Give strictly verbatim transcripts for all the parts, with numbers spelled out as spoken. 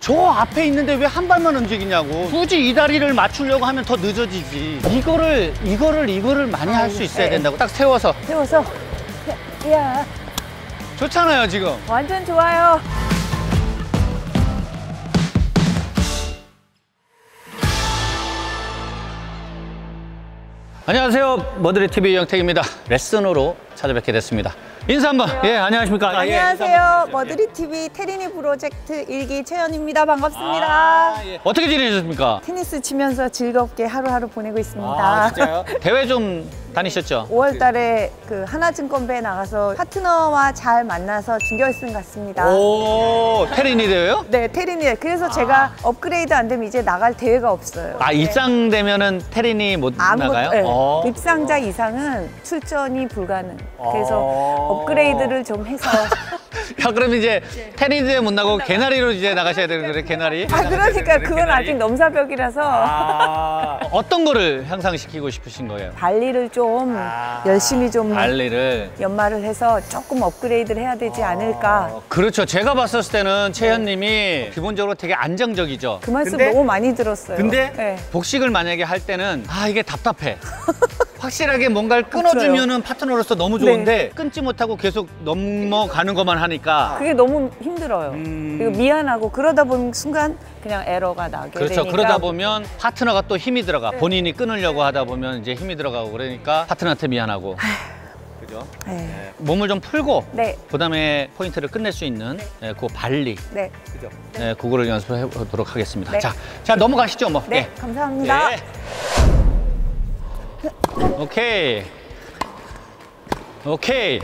저 앞에 있는데 왜 한 발만 움직이냐고. 굳이 이 다리를 맞추려고 하면 더 늦어지지. 이거를 이거를 이거를 많이 할 수 있어야 된다고. 딱 세워서 세워서. 야, 좋잖아요 지금. 완전 좋아요. 안녕하세요, 머드리티비 영택입니다. 레슨으로 찾아뵙게 됐습니다. 인사 한번. 예, 안녕하십니까. 안녕하세요. 머드리티비 테리니 프로젝트 일 기 최연입니다. 반갑습니다. 아, 예. 어떻게 지내셨습니까? 테니스 치면서 즐겁게 하루하루 보내고 있습니다. 아, 진짜요? 대회 좀 다니셨죠? 오월 달에 그 하나증권배에 나가서 파트너와 잘 만나서 준결승 갔습니다. 오, 테리니 대회요? 네, 테리니. 그래서 아. 제가 업그레이드 안 되면 이제 나갈 대회가 없어요. 아, 네. 입상되면은 테리니 못 아무, 나가요? 네. 어. 입상자 이상은 출전이 불가능. 그래서 어. 업그레이드를 좀 해서. 야, 그럼 이제 테니스 대회 못 나고 개나리로 이제 나가셔야 되는 거예요, 개나리? 아, 그러니까 그건 개나리? 아직 넘사벽이라서. 아. 어떤 거를 향상시키고 싶으신 거예요? 발리를 좀 아. 열심히 좀 발리를 연마를 해서 조금 업그레이드를 해야 되지 않을까. 어, 그렇죠. 제가 봤을 때는 채연님이 네. 기본적으로 되게 안정적이죠. 그 말씀 근데, 너무 많이 들었어요. 근데 네. 복식을 만약에 할 때는 아, 이게 답답해. 확실하게 뭔가를 끊어주면은 파트너로서 너무 좋은데 네. 끊지 못하고 계속 넘어가는 것만 하니까 그게 너무 힘들어요. 음... 그리고 미안하고 그러다 보면 순간 그냥 에러가 나게 그렇죠. 되니까. 그러다 보면 파트너가 또 힘이 들어가. 네. 본인이 끊으려고 하다 보면 이제 힘이 들어가고 그러니까 파트너한테 미안하고. 그죠? 네. 네. 몸을 좀 풀고 네. 그다음에 포인트를 끝낼 수 있는 네. 그 발리. 네. 그죠? 네, 그거를 연습해 보도록 하겠습니다. 네. 자, 자 넘어가시죠, 뭐. 네, 네. 감사합니다. 네. 오케이. 오케이.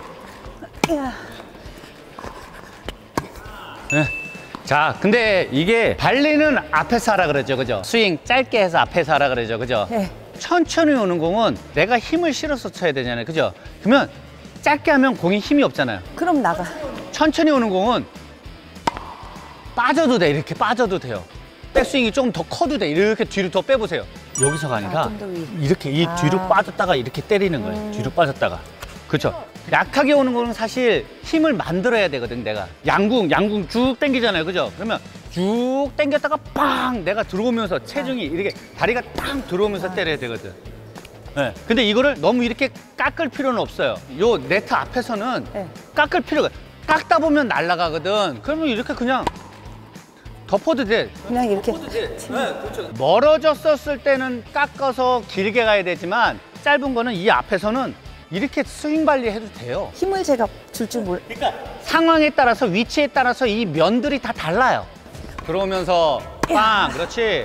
네. 자, 근데 이게 발리는 앞에서 하라 그러죠, 그죠? 스윙 짧게 해서 앞에서 하라 그러죠, 그죠? 네. 천천히 오는 공은 내가 힘을 실어서 쳐야 되잖아요, 그죠? 그러면 짧게 하면 공이 힘이 없잖아요. 그럼 나가. 천천히 오는 공은 빠져도 돼, 이렇게 빠져도 돼요. 백스윙이 조금 더 커도 돼. 이렇게 뒤로 더 빼보세요. 여기서가 아니라 아, 이렇게 이 아. 뒤로 빠졌다가 이렇게 때리는 거예요. 음. 뒤로 빠졌다가. 그렇죠. 약하게 오는 거는 사실 힘을 만들어야 되거든, 내가. 양궁, 양궁 쭉 당기잖아요. 그죠? 그러면 쭉 당겼다가 빵! 내가 들어오면서 체중이 이렇게 다리가 딱 들어오면서 아. 때려야 되거든. 네. 근데 이거를 너무 이렇게 깎을 필요는 없어요. 요 네트 앞에서는 네. 깎을 필요가, 깎다 보면 날아가거든. 그러면 이렇게 그냥 덮어도 돼. 그냥 이렇게. 덮어도 돼. 네, 그렇죠. 멀어졌었을 때는 깎아서 길게 가야 되지만 짧은 거는 이 앞에서는 이렇게 스윙 발리 해도 돼요. 힘을 제가 줄 줄 몰. 그러니까 상황에 따라서 위치에 따라서 이 면들이 다 달라요. 들어오면서 빵, 그렇지.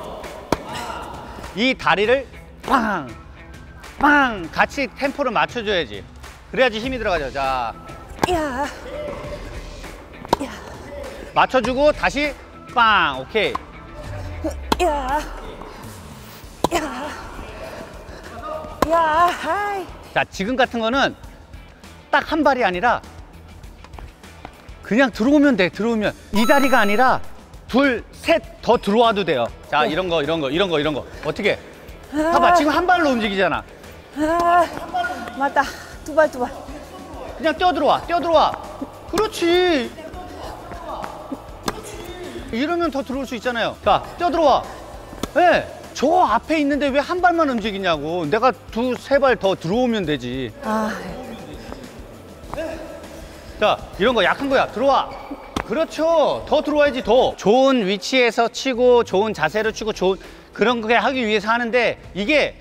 이 다리를 빵, 빵 같이 템포를 맞춰줘야지. 그래야지 힘이 들어가죠. 자, 야, 야. 맞춰주고 다시 빵, 오케이. 야, 야, 야, 하이. 자, 지금 같은 거는 딱 한 발이 아니라 그냥 들어오면 돼. 들어오면 이 다리가 아니라 둘, 셋 더 들어와도 돼요. 자, 네. 이런 거, 이런 거, 이런 거, 이런 거. 어떻게? 아. 봐봐, 지금 한 발로 움직이잖아. 아, 맞다. 두 발, 두 발. 그냥 뛰어 들어와, 뛰어 들어와. 그렇지. 이러면 더 들어올 수 있잖아요. 자, 뛰어 들어와. 예. 네. 저 앞에 있는데 왜 한 발만 움직이냐고. 내가 두, 세 발 더 들어오면 되지. 아. 자, 이런 거 약한 거야. 들어와. 그렇죠. 더 들어와야지, 더. 좋은 위치에서 치고, 좋은 자세로 치고, 좋은 그런 거 하기 위해서 하는데 이게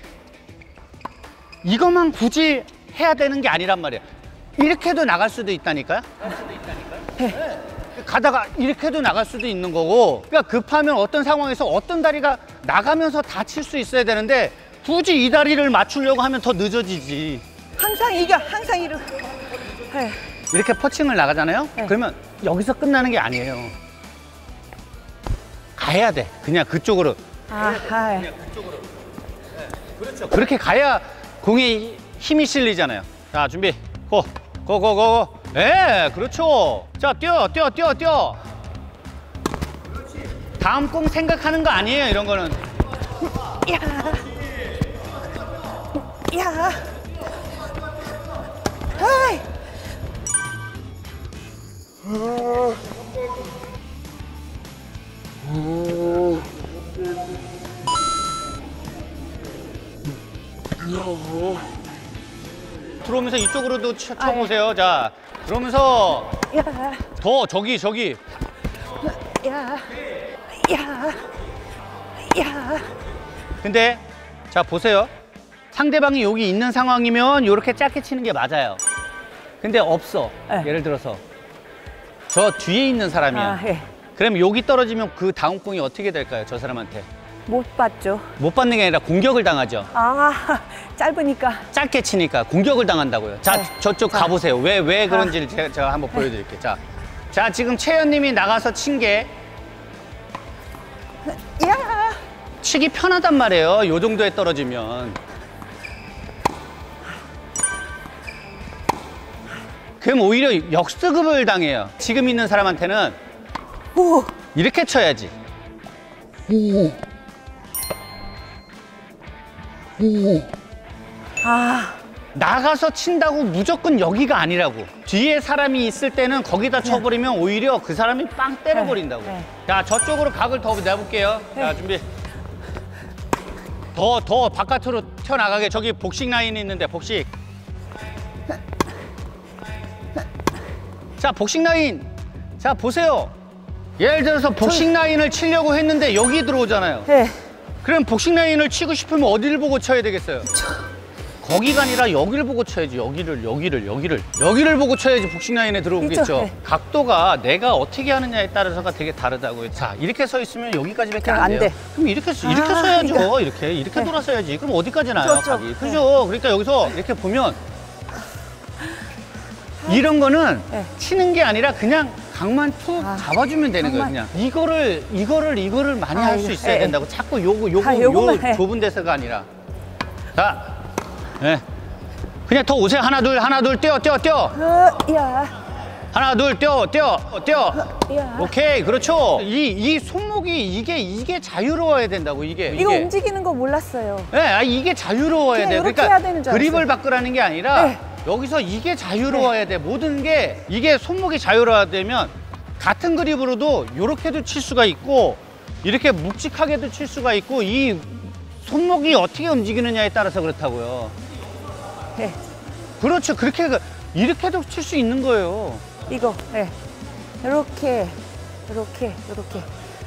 이것만 굳이 해야 되는 게 아니란 말이야. 이렇게도 나갈 수도 있다니까요. 나갈 수도 있다니까요. 네. 가다가 이렇게도 나갈 수도 있는 거고. 그러니까 급하면 어떤 상황에서 어떤 다리가 나가면서 다칠 수 있어야 되는데 굳이 이 다리를 맞추려고 하면 더 늦어지지. 항상 이겨, 항상 이르. 네. 이렇게 퍼칭을 나가잖아요. 네. 그러면 여기서 끝나는 게 아니에요. 가야 돼. 그냥 그쪽으로. 아, 그냥 그쪽으로. 네. 그렇죠. 그렇게 가야 공에 힘이 실리잖아요. 자, 준비. 고, 고, 고, 고. 예, 그렇죠. 자, 뛰어, 뛰어, 뛰어, 뛰어. 그렇지. 다음 공 생각하는 거 아니에요, 이런 거는. 야, 야, 하이. 들어오면서 이쪽으로도 쳐, 아, 예. 쳐보세요. 자, 그러면서 야, 더 저기 저기. 야, 야, 야. 근데 자 보세요. 상대방이 여기 있는 상황이면 이렇게 짧게 치는 게 맞아요. 근데 없어. 네. 예를 들어서 저 뒤에 있는 사람이야. 아, 예. 그럼 여기 떨어지면 그 다음 공이 어떻게 될까요? 저 사람한테 못 봤죠. 못 받는 게 아니라 공격을 당하죠. 아, 짧으니까. 짧게 치니까 공격을 당한다고요. 자, 네. 저쪽 자. 가보세요. 왜, 왜 자. 그런지를 제가, 제가 한번 보여드릴게요. 자, 자 지금 채연님이 나가서 친 게 야, 치기 편하단 말이에요. 요 정도에 떨어지면. 그럼 오히려 역습을 당해요. 지금 있는 사람한테는 오, 이렇게 쳐야지. 아, 나가서 친다고 무조건 여기가 아니라고. 뒤에 사람이 있을 때는 거기다 쳐버리면 오히려 그 사람이 빵 때려버린다고. 네, 네. 자, 저쪽으로 각을 더 내볼게요. 자, 네. 준비. 더, 더 바깥으로 튀어나가게. 저기 복식 라인이 있는데, 복식. 자, 복식 라인. 자, 보세요. 예를 들어서 복식 라인을 치려고 했는데 여기 들어오잖아요. 네. 그럼 복식 라인을 치고 싶으면 어디를 보고 쳐야 되겠어요? 거기가 아니라 여기를 보고 쳐야지. 여기를, 여기를, 여기를. 여기를 보고 쳐야지 복식 라인에 들어오겠죠. 이쪽, 네. 각도가 내가 어떻게 하느냐에 따라서가 되게 다르다고요. 자, 이렇게 서 있으면 여기까지밖에 안 안 돼요. 돼. 그럼 이렇게, 서- 이렇게 아, 서야죠. 그러니까. 이렇게, 이렇게 네. 돌아서야지. 그럼 어디까지 나요, 저쪽. 각이? 네. 그죠? 그러니까 여기서 이렇게 보면 이런 거는 네. 치는 게 아니라 그냥 각만 툭 아, 잡아주면 되는 거예요. 각만. 그냥 이거를 이거를 이거를 많이 아, 할 수 이거, 있어야 예, 된다고. 자꾸 요거 요거 아, 요거만 요 해. 좁은 데서가 아니라. 자, 예, 그냥 더 오세요. 하나 둘 하나 둘 뛰어 뛰어 뛰어. 어, 야, 하나 둘 뛰어 뛰어 뛰어. 야. 오케이, 그렇죠. 이 이 손목이 이게 이게 자유로워야 된다고. 이게 이거 이게. 움직이는 거 몰랐어요. 예, 아, 이게 자유로워야 그냥 돼요. 이렇게 그러니까 해야 되는 줄 그립을 알았어요. 바꾸라는 게 아니라 네. 여기서 이게 자유로워야 돼. 모든 게 이게 손목이 자유로워야 되면 같은 그립으로도 이렇게도 칠 수가 있고 이렇게 묵직하게도 칠 수가 있고 이 손목이 어떻게 움직이느냐에 따라서 그렇다고요. 네. 그렇죠. 그렇게 그- 이렇게도 칠 수 있는 거예요. 이거, 네. 이렇게, 이렇게, 이렇게.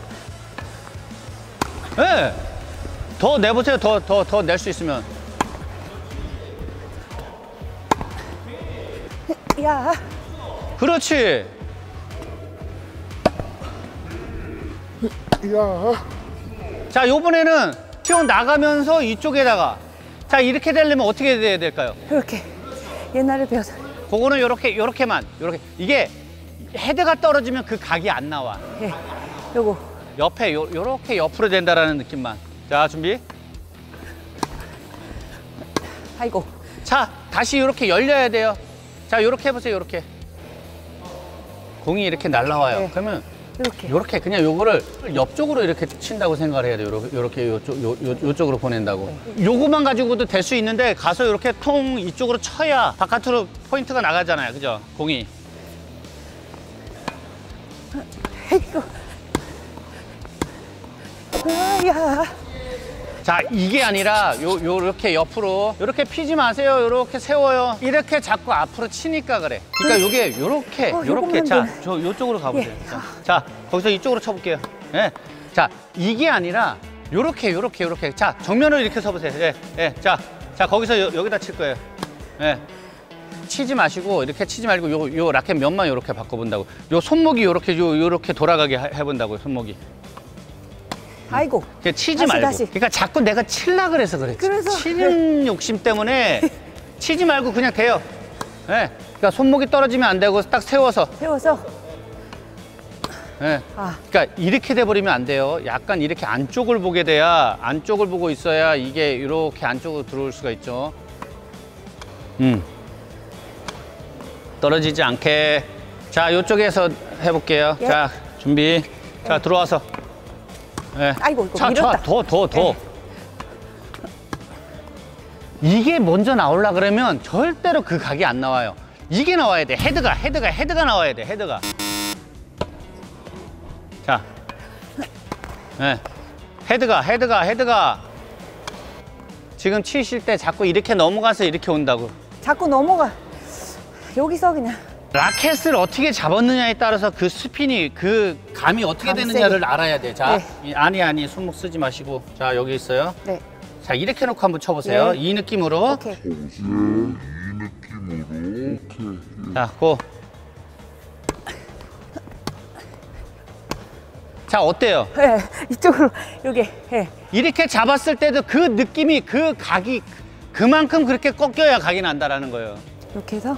예. 더 내보세요. 더 더 더 낼 수 있으면. 야, 그렇지. 자, 요번에는 튀어 나가면서 이쪽에다가 자, 이렇게 되려면 어떻게 돼야 될까요? 이렇게. 옛날에 배워서. 그거는 요렇게 요렇게만 요렇게 이게 헤드가 떨어지면 그 각이 안 나와. 예, 요거. 옆에 요, 요렇게 옆으로 된다라는 느낌만. 자, 준비. 아이고. 자, 다시 요렇게 열려야 돼요. 자, 요렇게 해보세요. 요렇게 공이 이렇게 날라와요. 네. 그러면 이렇게. 요렇게 그냥 요거를 옆쪽으로 이렇게 친다고 생각을 해야 돼요. 요렇게, 요렇게 요쪽, 요, 요, 요쪽으로 보낸다고. 요거만 가지고도 될 수 있는데 가서 이렇게 통 이쪽으로 쳐야 바깥으로 포인트가 나가잖아요. 그죠? 공이. 아이고. 아, 야. 자, 이게 아니라 요, 요렇게 옆으로 요렇게 피지 마세요. 요렇게 세워요. 이렇게 자꾸 앞으로 치니까 그래. 그러니까 요게 요렇게 어, 요렇게 요것만 자, 되네. 저 요쪽으로 가보세요. 예. 자, 자, 거기서 이쪽으로 쳐볼게요. 예. 자, 이게 아니라 요렇게 요렇게 요렇게. 자, 정면으로 이렇게 서보세요. 예, 예. 자, 자, 거기서 요, 여기다 칠 거예요. 예. 치지 마시고 이렇게 치지 말고 요, 요 라켓 면만 요렇게 바꿔본다고. 요 손목이 요렇게 요, 요렇게 돌아가게 하- 해본다고요. 손목이. 아이고. 그냥 치지 다시, 말고. 다시. 그러니까 자꾸 내가 칠라 그래서 그래. 그래서, 치는 욕심 때문에 치지 말고 그냥 돼요. 예. 그러니까 손목이 떨어지면 안 되고 딱 세워서. 세워서. 예. 아, 그러니까 이렇게 돼 버리면 안 돼요. 약간 이렇게 안쪽을 보게 돼야 안쪽을 보고 있어야 이게 이렇게 안쪽으로 들어올 수가 있죠. 음. 떨어지지 않게. 자, 이쪽에서 해볼게요. 예. 자, 준비. 자, 들어와서. 예. 아이고, 이거 자, 밀었다. 자, 더, 더, 더. 예. 이게 먼저 나오려 그러면 절대로 그 각이 안 나와요. 이게 나와야 돼. 헤드가, 헤드가, 헤드가 나와야 돼. 헤드가. 자, 네. 헤드가 헤드가 헤드가 지금 치실 때 자꾸 이렇게 넘어가서 이렇게 온다고. 자꾸 넘어가. 여기서 그냥. 라켓을 어떻게 잡았느냐에 따라서 그 스핀이 그 감이 어떻게 감이 되느냐를 세게. 알아야 돼. 자, 네. 이- 아니 아니 손목 쓰지 마시고. 자, 여기 있어요. 네. 자, 이렇게 놓고 한번 쳐보세요. 네. 이 느낌으로. 오케이. 자, 고. 자, 어때요? 네. 이쪽으로 여기. 네. 이렇게 잡았을 때도 그 느낌이 그 각이 그만큼 그렇게 꺾여야 각이 난다라는 거예요. 이렇게 해서.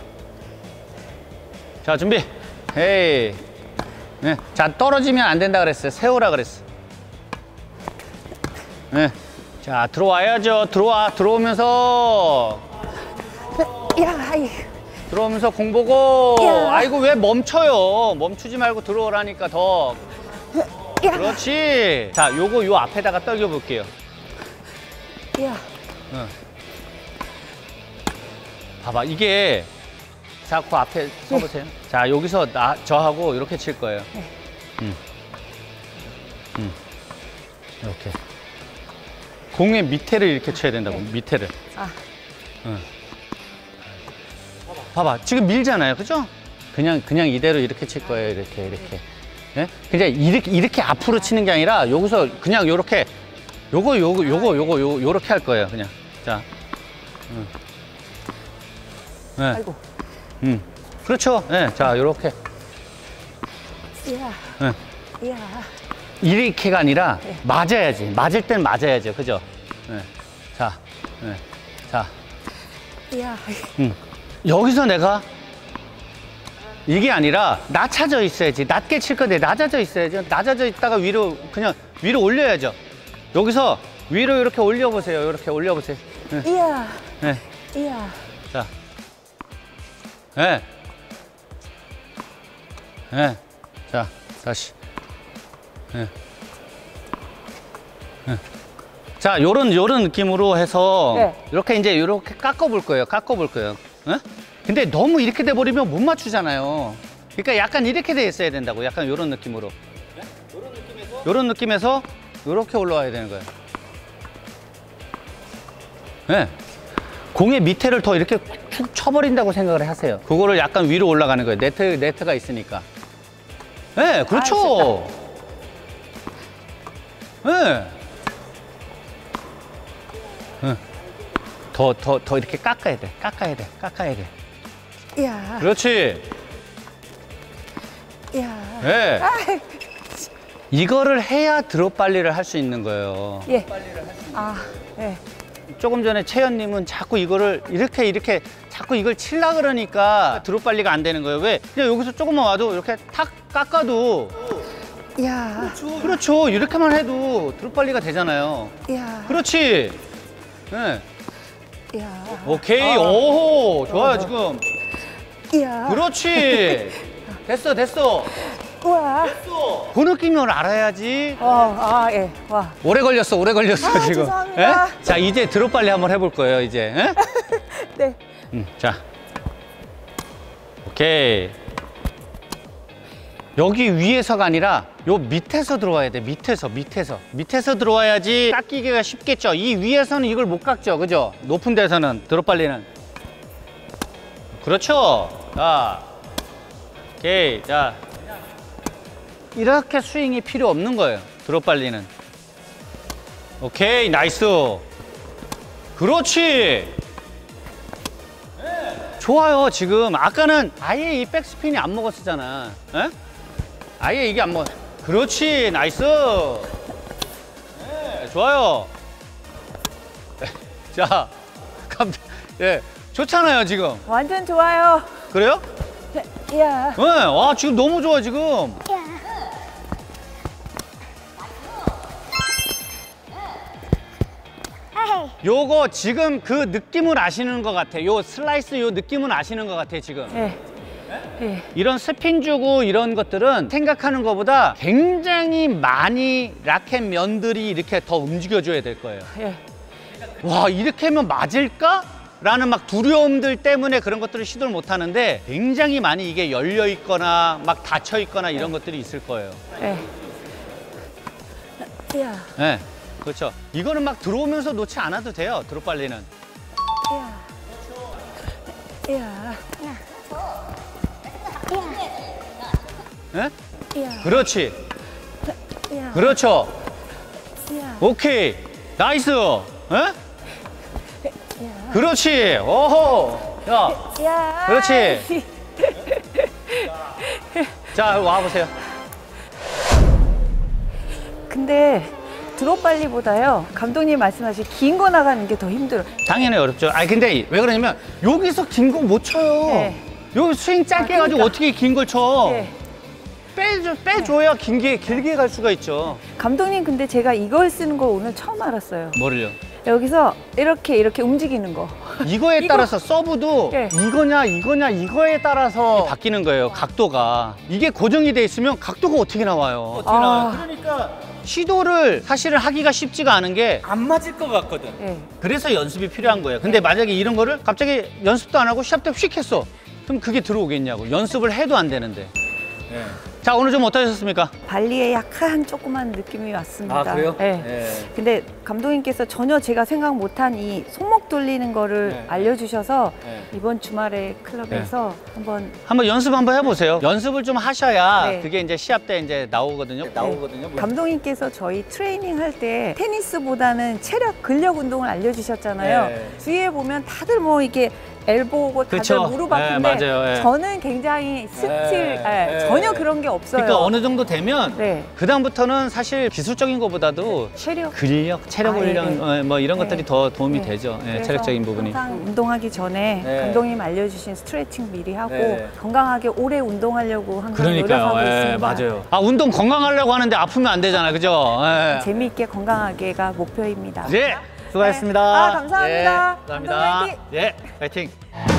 자, 준비. 헤이. 네. 자, 떨어지면 안 된다 그랬어요. 세우라 그랬어. 네. 자, 들어와야죠. 들어와. 들어오면서 야, 아이. 들어오면서 공 보고. 야. 아이고, 왜 멈춰요? 멈추지 말고 들어오라니까 더. 야. 그렇지. 자, 요거 요 앞에다가 떨겨 볼게요. 야. 응. 봐봐, 이게 자, 그 앞에 서보세요. 자, 여기서 나 저하고 이렇게 칠 거예요. 네. 음. 음. 이렇게 공의 밑에를 이렇게 쳐야 된다고. 네. 밑에를. 아. 응. 봐봐, 지금 밀잖아요, 그죠? 그냥 그냥 이대로 이렇게 칠 거예요, 이렇게 이렇게. 예? 그냥 이렇게 이렇게 앞으로 치는 게 아니라 여기서 그냥 요렇게 요거 요거 요거 요거 요 요렇게 할 거예요, 그냥. 자. 응. 네. 아이고. 음. 그렇죠. 예. 네. 자, 요렇게. 야. 네. 야. 이렇게가 아니라 네. 맞아야지. 맞을 땐 맞아야죠. 그죠? 네. 자. 네. 자. 야. 음. 여기서 내가 이게 아니라 낮춰져 있어야지. 낮게 칠 건데 낮아져 있어야죠. 낮아져 있다가 위로 그냥 위로 올려야죠. 여기서 위로 이렇게 올려보세요. 이렇게 올려보세요. 네. 이야. 네. 이야. 자. 네. 네. 자, 다시. 네. 네. 자, 요런, 요런 느낌으로 해서 네. 이렇게 이제 이렇게 깎아볼 거예요. 깎아볼 거예요. 네? 근데 너무 이렇게 돼버리면 못 맞추잖아요. 그러니까 약간 이렇게 돼 있어야 된다고. 약간 요런 느낌으로. 네? 요런 느낌에서? 요런 느낌에서 요렇게 올라와야 되는 거예요. 네. 공의 밑에를 더 이렇게 툭 쳐버린다고 생각을 하세요. 그거를 약간 위로 올라가는 거예요. 네트, 네트가 있으니까. 네, 그렇죠. 네. 네. 더, 더, 더 이렇게 깎아야 돼. 깎아야 돼. 깎아야 돼. 이야. 그렇지. 이야. 네. 아이. 이거를 해야 드롭 발리를 할 수 있는 거예요. 예. 아, 예. 조금 전에 채연님은 자꾸 이거를 이렇게 이렇게 자꾸 이걸 칠라 그러니까 드롭 발리가 안 되는 거예요. 왜? 그냥 여기서 조금만 와도 이렇게 탁 깎아도 이야. 그렇죠. 이렇게만 해도 드롭 발리가 되잖아요. 이야. 그렇지. 네. 이야. 오케이. 어. 오호. 좋아요, 어. 지금. 이야. 그렇지. 됐어, 됐어. 우와. 됐어. 그 느낌을 알아야지. 어, 아, 예. 와. 오래 걸렸어, 오래 걸렸어, 아, 지금. 죄송합니다. 예? 자, 이제 드롭 발리 한번 해볼 거예요, 이제. 예? 네. 음, 자. 오케이. 여기 위에서가 아니라 요 밑에서 들어와야 돼. 밑에서, 밑에서. 밑에서 들어와야지 깎이기가 쉽겠죠. 이 위에서는 이걸 못 깎죠. 그죠? 높은 데서는, 드롭 발리는. 그렇죠. 자. 오케이. 자. 이렇게 스윙이 필요 없는 거예요. 드롭 발리는. 오케이. 나이스. 그렇지. 좋아요. 지금 아까는 아예 이 백스핀이 안 먹었었잖아. 에? 아예 이게 안 먹. 그렇지. 나이스. 네, 좋아요. 자, 감, 예, 좋잖아요 지금. 완전 좋아요. 그래요? 네. 이야. 네. 와 지금 너무 좋아 지금. 요거 지금 그 느낌을 아시는 것 같아. 요 슬라이스 요 느낌은 아시는 것 같아 지금. 예. 예. 이런 스핀 주고 이런 것들은 생각하는 것보다 굉장히 많이 라켓 면들이 이렇게 더 움직여줘야 될 거예요. 예. 와 이렇게 하면 맞을까? 라는 막 두려움들 때문에 그런 것들을 시도를 못 하는데 굉장히 많이 이게 열려 있거나 막 닫혀 있거나 이런 것들이 있을 거예요. 예. 야, 네, 그렇죠. 이거는 막 들어오면서 놓지 않아도 돼요. 드롭 발리는. 야, 야, 네? 야, 그렇지. 야, 그렇죠. 야, 오케이. 나이스. 예? 야, 그렇지. 오호. 야. 야. 그렇지. 자, 와보세요. 근데 드롭 발리보다요, 감독님 말씀하신 긴 거 나가는 게 더 힘들어. 당연히 어렵죠. 아니, 근데 왜 그러냐면, 여기서 긴 거 못 쳐요. 네. 여기 스윙 짧게 아, 해가지고 그러니까. 어떻게 긴 걸 쳐. 네. 빼줘, 빼줘야 긴 게, 길게 갈 수가 있죠. 감독님, 근데 제가 이걸 쓰는 걸 오늘 처음 알았어요. 뭐를요? 여기서 이렇게 이렇게 움직이는 거. 이거에 이거- 따라서 서브도 네. 이거냐 이거냐 이거에 따라서 바뀌는 거예요. 각도가. 이게 고정이 돼 있으면 각도가 어떻게 나와요? 어떻게 나와요? 그러니까 시도를 사실은 하기가 쉽지가 않은 게 안 맞을 것 같거든. 네. 그래서 연습이 필요한 거예요. 근데 만약에 이런 거를 갑자기 연습도 안 하고 시합 때 휙 했어. 그럼 그게 들어오겠냐고. 연습을 해도 안 되는데. 자, 오늘 좀 어떠셨습니까? 발리에 약간 조그만 느낌이 왔습니다. 아, 그래요? 네. 네. 근데 감독님께서 전혀 제가 생각 못한 이 손목 돌리는 거를 네. 알려주셔서 네. 이번 주말에 클럽에서 한번 한번 연습 한번 해보세요. 연습을 좀 하셔야 네. 그게 이제 시합 때 이제 나오거든요. 나오거든요. 감독님께서 저희 트레이닝 할 때 테니스보다는 체력 근력 운동을 알려주셨잖아요. 네. 주위에 보면 다들 뭐 이게 엘보고 다들 그쵸. 무릎 네, 아픈데 맞아요. 네. 저는 굉장히 스틸 네. 예, 네. 전혀 그런 게 없어요. 그러니까 어느 정도 되면 네. 그 다음부터는 사실 기술적인 것보다도 체력 근력, 체력 아, 훈련 네. 어, 뭐 이런 네. 것들이 더 도움이 네. 되죠. 예, 그래서 체력적인 부분이. 항상 운동하기 전에 네. 감독님 알려주신 스트레칭 미리 하고 네. 건강하게 오래 운동하려고 항상 그러니까요. 노력하고 예, 있습니다. 맞아요. 아, 운동 건강하려고 하는데 아프면 안 되잖아요. 그죠? 예. 재미있게 건강하게가 목표입니다. 예, 수고하셨습니다. 네. 아, 감사합니다. 예, 감사합니다. 감독님 화이팅! 예, 파이팅.